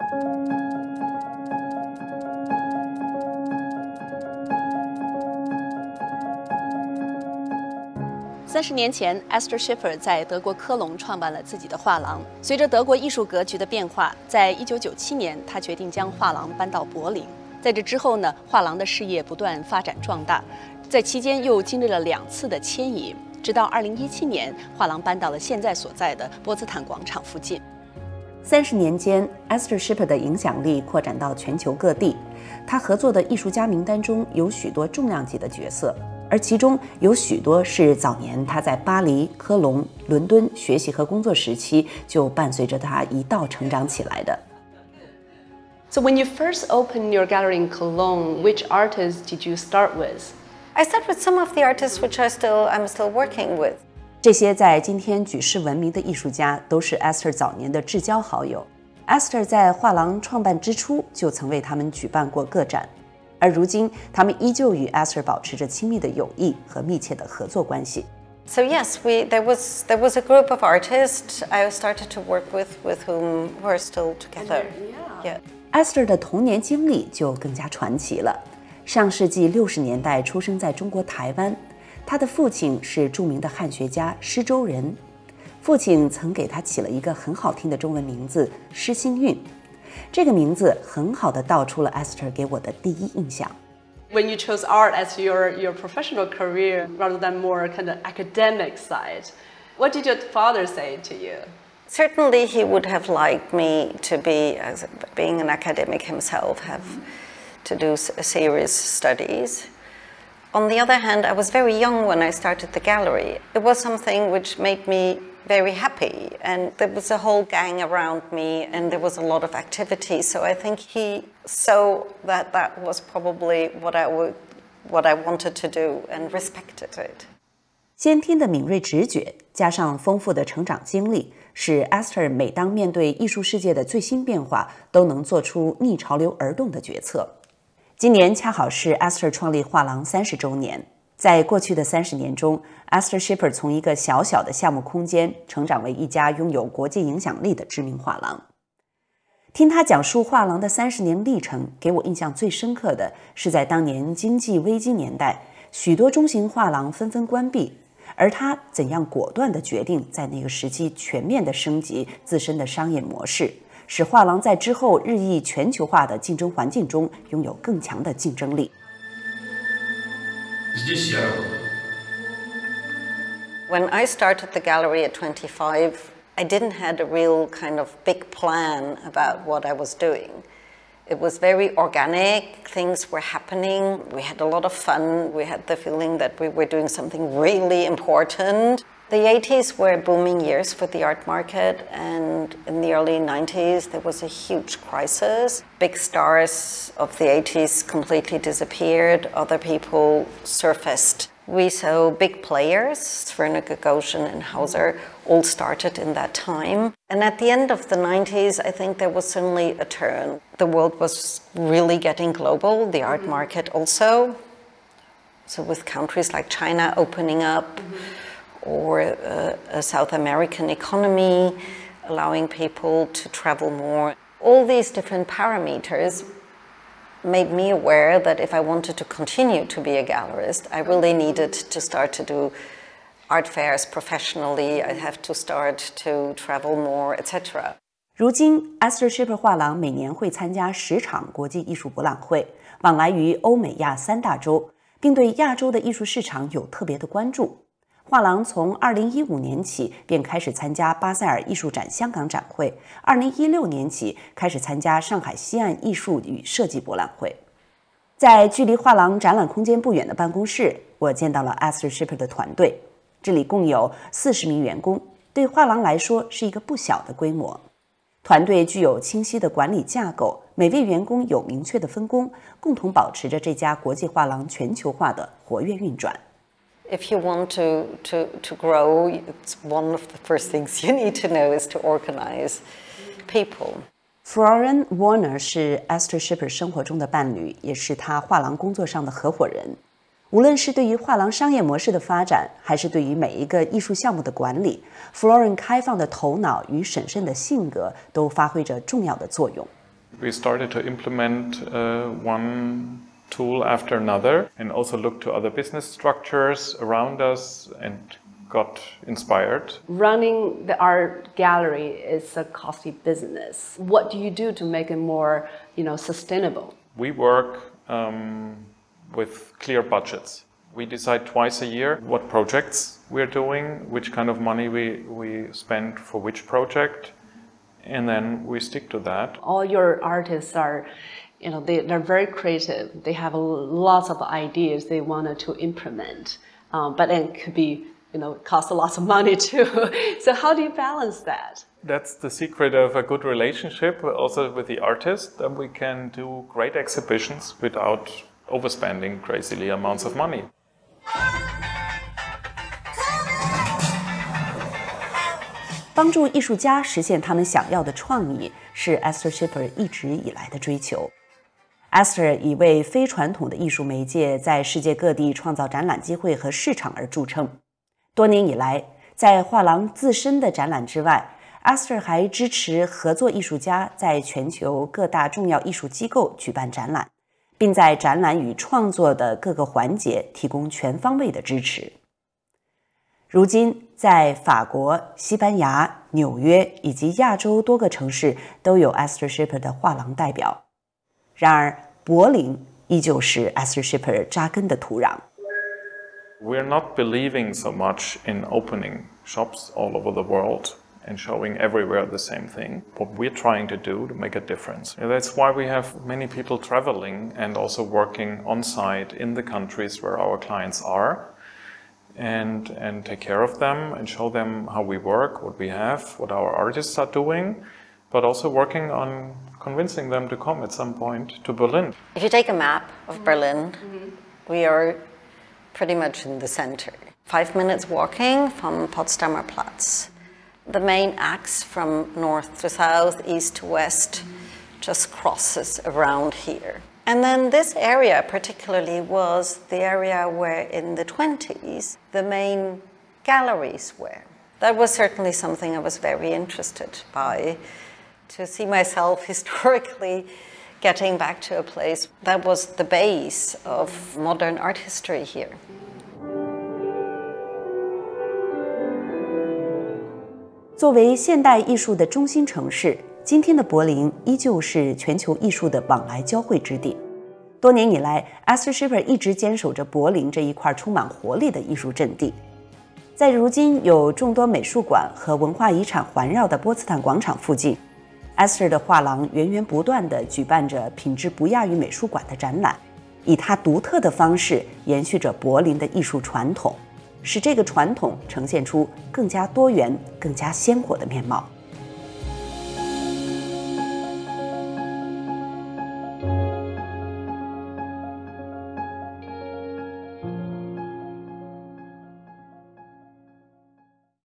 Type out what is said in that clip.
30年前 ，Esther Schipper 在德国科隆创办了自己的画廊。随着德国艺术格局的变化，在1997年，他决定将画廊搬到柏林。在这之后呢，画廊的事业不断发展壮大，在期间又经历了2次的迁移，直到2017年，画廊搬到了现在所在的波茨坦广场附近。30年间 ，Esther Schipper 的影响力扩展到全球各地。他合作的艺术家名单中有许多重量级的角色。而其中有许多是早年他在巴黎、科隆、伦敦学习和工作时期就伴随着他一道成长起来的。So when you first opened your gallery in Cologne, which artists did you start with? I started with some of the artists which I'm still working with. 这些在今天举世闻名的艺术家都是 Esther 早年的至交好友。Esther 在画廊创办之初就曾为他们举办过个展。而如今，他们依旧与 Esther 保持着亲密的友谊和密切的合作关系。 So yes, there was a group of artists I started to work with whom we're still together. Yeah. Esther 的童年经历就更加传奇了。上世纪60年代出生在中国台湾，他的父亲是著名的汉学家施周人，父亲曾给他起了一个很好听的中文名字施新运。这个名字很好地道出了 Esther 给我的第一印象。 When you chose art as your professional career rather than more kind of academic side, what did your father say to you? Certainly, he would have liked me to be, as being an academic himself, have to do serious studies. On the other hand, I was very young when I started the gallery. It was something which made me very happy, and there was a whole gang around me, and there was a lot of activity. So I think he saw that that was probably what I wanted to do, and respected it. 先天的敏锐直觉加上丰富的成长经历，使 Esther 每当面对艺术世界的最新变化，都能做出逆潮流而动的决策。今年恰好是 Esther 创立画廊30周年。在过去的30年中 ，Esther Schipper 从一个小小的项目空间成长为一家拥有国际影响力的知名画廊。听他讲述画廊的30年历程，给我印象最深刻的是在当年经济危机年代，许多中型画廊纷纷关闭，而他怎样果断地决定在那个时期全面地升级自身的商业模式，使画廊在之后日益全球化的竞争环境中拥有更强的竞争力。 When I started the gallery at 25, I didn't have a real kind of big plan about what I was doing. It was very organic, things were happening, we had a lot of fun, we had the feeling that we were doing something really important. The 80s were booming years for the art market, and in the early 90s there was a huge crisis. Big stars of the 80s completely disappeared, other people surfaced. We saw big players, Werner Gagosian and Hauser, all started in that time. And at the end of the 90s, I think there was suddenly a turn. The world was really getting global, the art market also. So with countries like China opening up, or a South American economy, allowing people to travel more. All these different parameters made me aware that if I wanted to continue to be a gallerist, I really needed to start to do art fairs professionally. I have to start to travel more, etc. 如今 Esther Schipper 画廊每年会参加10场国际艺术博览会，往来于欧美亚3大洲，并对亚洲的艺术市场有特别的关注。画廊从2015年起便开始参加巴塞尔艺术展香港展会，2016年起开始参加上海西岸艺术与设计博览会。在距离画廊展览空间不远的办公室，我见到了 Esther Schipper 的团队，这里共有40名员工，对画廊来说是一个不小的规模。团队具有清晰的管理架构，每位员工有明确的分工，共同保持着这家国际画廊全球化的活跃运转。 If you want to grow, it's one of the first things you need to know is to organize people. Florian Warner 是 Esther Schipper 生活中的伴侣，也是他画廊工作上的合伙人。无论是对于画廊商业模式的发展，还是对于每一个艺术项目的管理， Florian 开放的头脑与审慎的性格都发挥着重要的作用。 We started to implement one tool after another and also looked to other business structures around us and got inspired. Running the art gallery is a costly business. What do you do to make it more, sustainable? We work with clear budgets. We decide twice a year what projects we're doing, which kind of money we spend for which project, and then we stick to that. All your artists are, they're very creative. They have lots of ideas they wanted to implement, but it could be, cost a lot of money too. So how do you balance that? That's the secret of a good relationship also with the artist, that we can do great exhibitions without overspending crazily amounts of money. 帮助艺术家实现他们想要的创意，是 Esther Schipper 一直以来的追求。Esther 以为非传统的艺术媒介在世界各地创造展览机会和市场而著称。多年以来，在画廊自身的展览之外， Esther 还支持合作艺术家在全球各大重要艺术机构举办展览，并在展览与创作的各个环节提供全方位的支持。如今，在法国、西班牙、纽约以及亚洲多个城市都有 Esther Schipper 的画廊代表。然而，柏林依旧是 Esther Schipper 扎根的土壤。 We're not believing so much in opening shops all over the world and showing everywhere the same thing. What we're trying to do to make a difference. And that's why we have many people traveling and also working on site in the countries where our clients are. And take care of them and show them how we work, what we have, what our artists are doing, but also working on convincing them to come at some point to Berlin. If you take a map of Berlin, we are pretty much in the center. 5 minutes walking from Potsdamer Platz. The main axe from north to south, east to west, just crosses around here. And then this area particularly was the area where in the 20s the main galleries were. That was certainly something I was very interested by, to see myself historically getting back to a place that was the base of modern art history here. 作为现代艺术的中心城市，今天的柏林依旧是全球艺术的往来交汇之地。多年以来 ，Esther Schipper 一直坚守着柏林这一块充满活力的艺术阵地。在如今有众多美术馆和文化遗产环绕的波茨坦广场附近 ，Esther 的画廊源源不断地举办着品质不亚于美术馆的展览，以它独特的方式延续着柏林的艺术传统，使这个传统呈现出更加多元、更加鲜活的面貌。